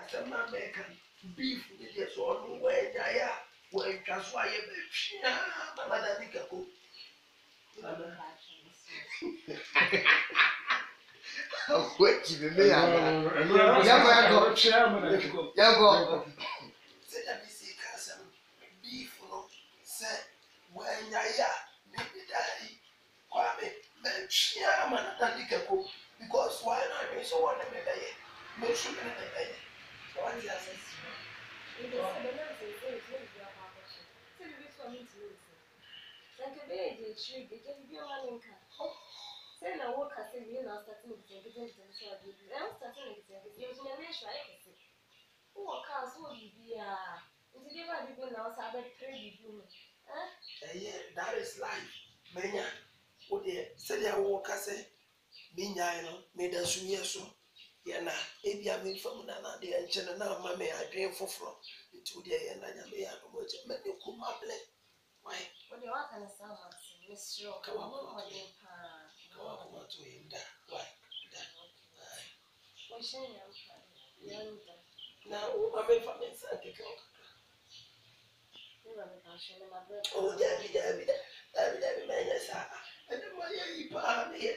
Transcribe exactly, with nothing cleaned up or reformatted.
asem na make beef ni dey so on we ya we twa so aye be twia mama da bi kako What you me ya ya go ya go ya go say that this asem beef no say we ya me dai kwa me be twia mama da bi kako because why not me so want me be me should me be so what you say it is the name say say it is your papa say we for me to know like a baby tree they can be one in car say na work as we na starting with the getting the so I give I'm starting with the you know me sure I can say who work as who be ah into give a people now say about three you eh yeah that is life menya wo de say they work as me nyai no me da su yeso ye na ebia me fam na na de enche na ma me adwen foforo nti de ye na nya me ya no mo je me de ku mable why what do you want to say Maxi mister ka wa ko de pa ka wa ko to inda why da o shen ya pa ya nda na o ma me fa me sa ke ko ni ba me pa shen na ma bre o da bi da bi da da bi da bi me nya sa e de mo ye yi pa me